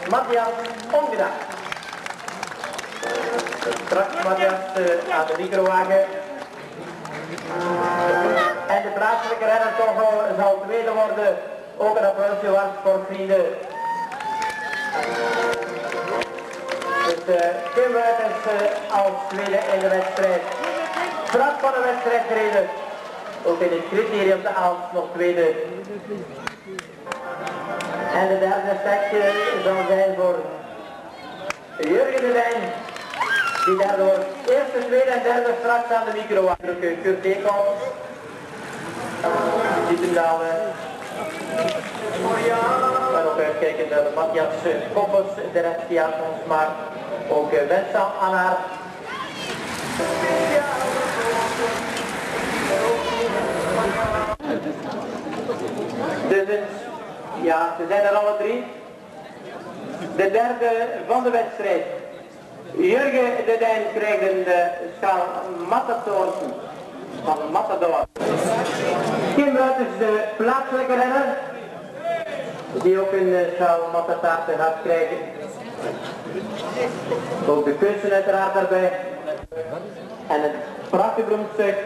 Matthias omgedaan. Straks Matthias aan de microwagen. En de plaatselijke renner toch zal tweede worden. Ook een applausje waard voor vrienden. Dus Kim Wuitens als tweede in de wedstrijd. Straks van de wedstrijd gereden. Ook in het criterium de Aalst nog tweede. En de derde stekje zal zijn voor Jurgen de Wijn. Die daardoor eerste, tweede en derde straks aan de micro had. Kurt Eekhoff. Dietendal. Maar ook uitkijken naar Matthias Koppels, de rest die aan ons, maar ook Vincent Annaert. Dus ja, ze zijn er alle drie. De derde van de wedstrijd. Jurgen de Dijn krijgt een schaal Matador van Matador. Kim Wuitens, de plaatselijke renner, die ook een schaal Matador gaat krijgen. Ook de kunsten uiteraard daarbij. En het prachtige bloemstuk.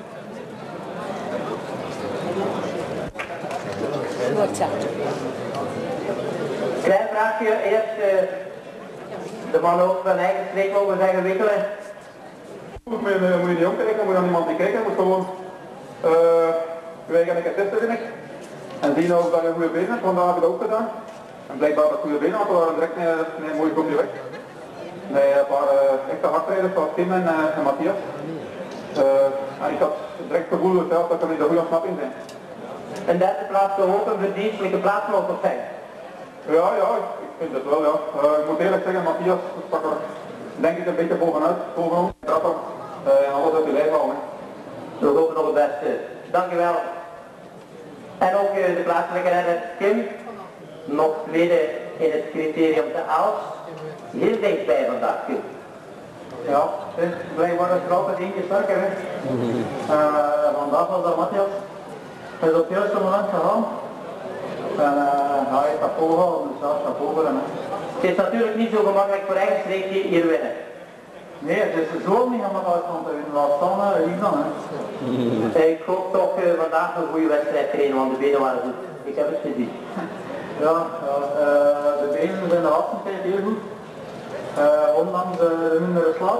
Klein vraagje, eerst de man ook van eigen streek mogen zeggen wikkelen. Moet je niet omkijken, moet je aan iemand niet kijken, moet gewoon wij gaan een keer testen, vind ik. En zien ook dat je een goede benen hebt, vandaag heb ik dat ook gedaan. En blijkbaar dat goede benen had, we waren direct een mooi groepje weg. Nee, een paar echte hardrijders zoals Kim en Matthias. En ik had direct het gevoel zelf dat er niet de goede ontsnapping zijn. En derde plaats zou ook een verdienstelijke plaatsloper zijn. Ja, ik vind het wel, ja. Ik moet eerlijk zeggen, Matthias stak er denk ik een beetje bovenuit, bovenop. En alles uit de lijf halen. We hopen op het beste. Dankjewel. En ook de plaatselijke renner Kim, nog tweede in het criterium de Aalst. Heel dichtbij vandaag, Kim. Ja, het is blijkbaar een grote eentje sterker, hè. Vandaag was dat Matthias. Hij is op het juiste moment gegaan. En hij heeft dat volgehouden, dus dat is chapeau voor hem. Het is natuurlijk niet zo gemakkelijk voor eigen streek hier winnen. Nee, het is zo niet aan de uitstand te winnen, laat staan lief dan, hè. Ik hoop toch vandaag een goede wedstrijd gereden, want de benen waren goed. Ik heb het gezien. Ja, de benen zijn de laatste tijd heel goed. Ondanks de mindere slaap.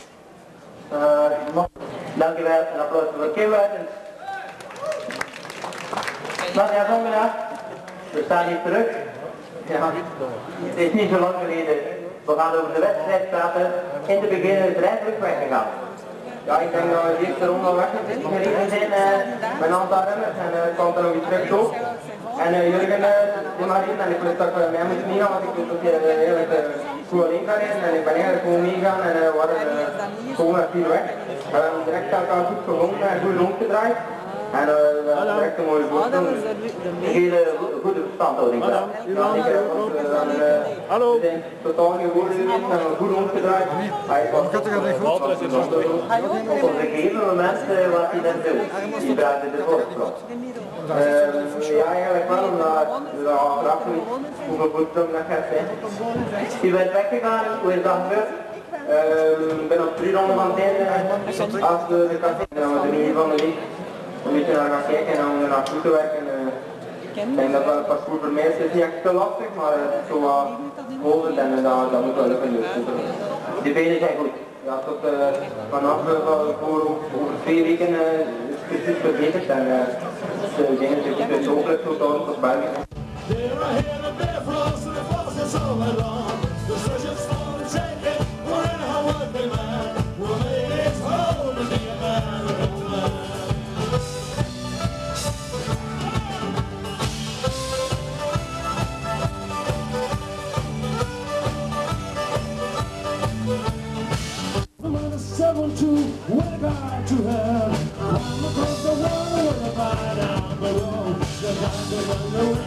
Dankjewel, een applaus voor Kim Wuitens. Matthias omgedaan. We staan hier terug. Ja, het is niet zo lang geleden. We gaan over de wedstrijd praten. In het begin is het rijvelijk weggegaan. Ja, ik denk dat we de eerste ronde weggereden zijn met een aantal renners en kwam er nog iets terug op. En Jurgen die maar in en ik wist dat ik mij moest meegaan, want ik wist dat hij eigenlijk goed alleen kan rijden en ik ben eigenlijk gewoon meegaan en we waren gewoon naar 4 weg. We hebben direct elkaar goed gewonnen en goed rondgedraaid. En direct een mooie voorsprong. Een hele goede verstandhouding. Hallo. We zijn totaal niet goed geweest en goed rondgedraaid. Hij was op een gegeven moment was hij net veel. Die draaide de voorsprong. Ja, eigenlijk wel, omdat we achteraf niet hoeveel voorsprong dat gaat zijn. Die bent weggegaan, hoe is dat gebeurd? Ik ben op 3 ronden van het einde als de café. Dan was er niet van de lied. Een beetje naar gaan kijken en dan naar goed te werken. Ik denk dat wel pas voor mij is niet echt te lastig, maar het is zo wat holdend en dat moet wel lukken. Dus de benen zijn goed. Ja, tot vanaf over 2 weken is het precies verbeterd en de dingen zijn goed. Dus hopelijk tot dan tot België. To work hard to have, I'm across the water with a fire down below. The doctor on the way.